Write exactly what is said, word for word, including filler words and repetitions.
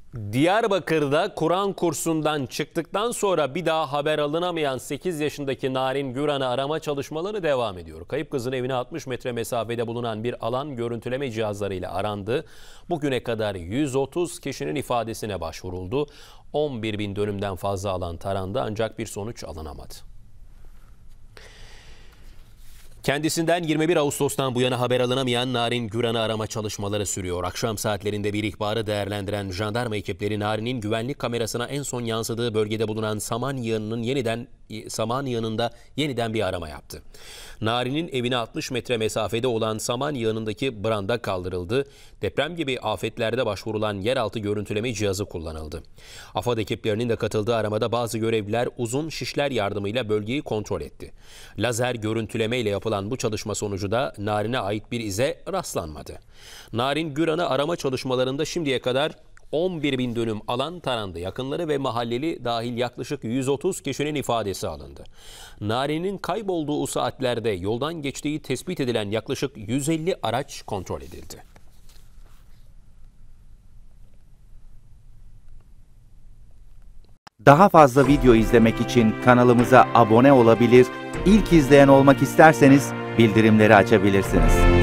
Diyarbakır'da Kur'an kursundan çıktıktan sonra bir daha haber alınamayan sekiz yaşındaki Narin Güran'ı arama çalışmaları devam ediyor. Kayıp kızın evine altmış metre mesafede bulunan bir alan görüntüleme cihazlarıyla arandı. Bugüne kadar yüz otuz kişinin ifadesine başvuruldu. on bir bin dönümden fazla alan tarandı ancak bir sonuç alınamadı. Kendisinden yirmi bir Ağustos'tan bu yana haber alınamayan Narin Güran'ı arama çalışmaları sürüyor. Akşam saatlerinde bir ihbarı değerlendiren jandarma ekipleri Narin'in güvenlik kamerasına en son yansıdığı bölgede bulunan saman yığınının yeniden saman yığınında yeniden bir arama yaptı. Narin'in evine altmış metre mesafede olan saman yığınındaki branda kaldırıldı. Deprem gibi afetlerde başvurulan yeraltı görüntüleme cihazı kullanıldı. AFAD ekiplerinin de katıldığı aramada bazı görevliler uzun şişler yardımıyla bölgeyi kontrol etti. Lazer görüntüleme ile yapılan bu çalışma sonucu da Narin'e ait bir ize rastlanmadı. Narin Güran'ı arama çalışmalarında şimdiye kadar on bir bin dönüm alan tarandı. Yakınları ve mahalleli dahil yaklaşık yüz otuz kişinin ifadesi alındı. Narin'in kaybolduğu saatlerde yoldan geçtiği tespit edilen yaklaşık yüz elli araç kontrol edildi. Daha fazla video izlemek için kanalımıza abone olabilir, ilk izleyen olmak isterseniz bildirimleri açabilirsiniz.